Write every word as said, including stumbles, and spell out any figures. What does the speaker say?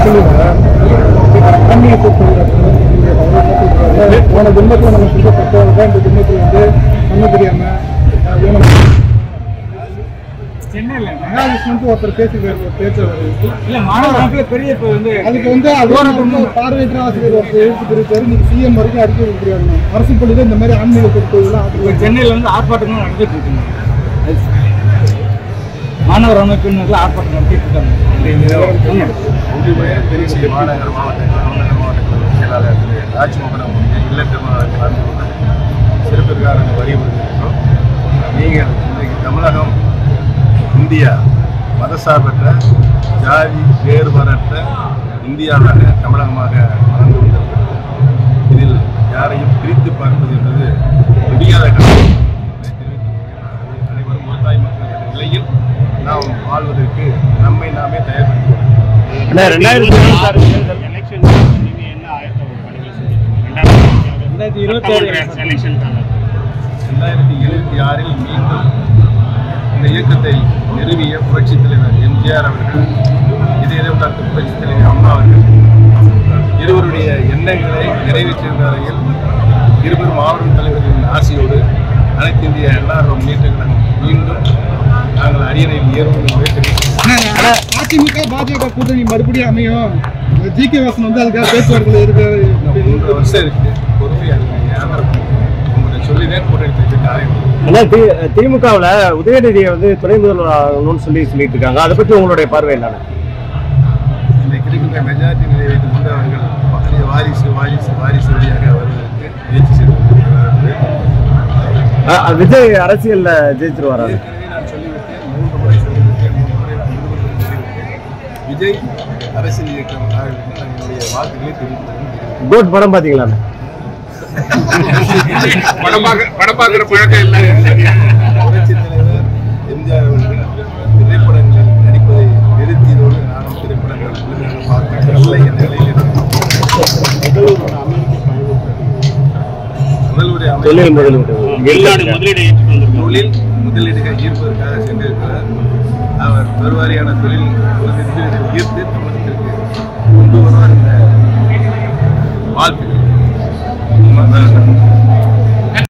போன ஜென்மத்தில் நம்ம செஞ்ச தப்பவங்க தான் இந்த ஜென்மத்தில் வந்து பண்ண தெரியாம சென்னையில் மகாவிஷ்ணுக்கு ஒருத்தர் பேசி பேச்சு இல்லை மாணவர்கள் பெரிய இப்போ வந்து அதுக்கு வந்து அது பார்வையற்ற ஆசிரியர் ஒருத்தர் எழுத்து தெரிவித்தாரு. நீங்கள் சிஎம் வரைக்கும் அடிக்க வைக்கிறாங்க. அரசு பள்ளியில் இந்த மாதிரி ஆன்மீக பொருட்கள்லாம் சென்னையில் வந்து ஆர்ப்பாட்டங்கள் நடந்துட்டு இருக்குங்க. மாணவர் அமைப்பினர்கள் ஆர்ப்பாட்டம் நடத்திட்டு இருக்காங்க. திருச்சி மாநகர மாவட்ட மாநகர மாவட்ட செயலாளர் திரு ராஜ்மோகனம் இல்லத்திற்கு சிறப்பிற்காக நாங்கள் வலியுறுத்திருக்கிறோம். நீங்கள் இன்றைக்கு தமிழகம் இந்தியா மதசார்பற்ற ஜாதி வேறுபாடற்ற இந்தியாவாக தமிழகமாக வளர்ந்து கொண்டிருக்கிறது. இதில் யாரையும் பிரித்து பார்ப்பது என்பது முடியாத காரணம். அனைவரும் ஒருதாய் மக்கள் என்ற நிலையில் நாம் வாழ்வதற்கு நம்மை நாமே தயார்படுத்திக் ரெண்டாயிரத்தி எழுபத்தி ஆறில் மீண்டும் இந்த இயக்கத்தை நிறுவிய புரட்சித் தலைவர் எம்ஜிஆர் அவர்கள், இதயம் டாக்டர் புரட்சித் தலைவர் அம்மா அவர்கள் இருவருடைய எண்ணங்களை நிறைவேற்றிய வரையில் இருவரும் மாவட்ட தலைவர்களின் ஆசையோடு அனைத்து இந்திய எல்லாரும் முன்னேற்ற கழகம் மீண்டும் நாங்கள் அரியணையில் ஏறுவோம் என்பதை தெரிவிக்கிறோம். அதிமுக பாஜக கூட்டணி மறுபடியும் அமையும். ஜி கே வாசன் வந்து அதுக்காக பேச்சுவார்த்தை இருக்கு. மூன்று வருஷம் இருக்கு, பொறுமையா இருக்கு. உங்களை சொல்லிதான் கூட்டணி திமுகவில் உதயநிதியை வந்து துணை முதல்வர் ஆகணும்னு சொல்லி சொல்லிட்டு இருக்காங்க. அதை பற்றி உங்களுடைய பார்வை என்னன்னா? இன்றைக்கு இருக்கின்ற மெஜாரிட்டி நிலை வைத்துக் கொண்டு அவர்கள் வாரிசு வாரிசு வாரிசு வழியாக வருவதற்கு முயற்சி செய்து விஜய் அரசியல்ல ஜெயிச்சிருவாரா? நான் சொல்லிவிட்டேன், மூன்று முறை சொல்லிவிட்டேன், மூன்று முறை சொல்லிவிட்டேன். விஜய் அரசியல் இயக்கம் என்னுடைய வாக்குகளை தெரிவித்தேன். கோட் படம் பாத்தீங்களா? படம் பார்க்கிற பழக்கம் இல்லை. புரட்சித் தலைவர் எம்ஜிஆர் அவர்கள் திரைப்படங்களில் நடிப்பதை நிறுத்தியதோடு நானும் திரைப்படங்கள் பார்க்கவில்லை என்ற நிலையில் இருக்கிறோம். முதல்வரை தொழில் முதலீடுகள் ஈர்ப்பதற்காக சென்றிருக்கிறார். அவர் பெருவாரியான தொழில் முதலீடுகளை ஈர்த்து தமிழகத்திற்கு கொண்டு வருவார் என்ற வாழ்த்துக்கள்.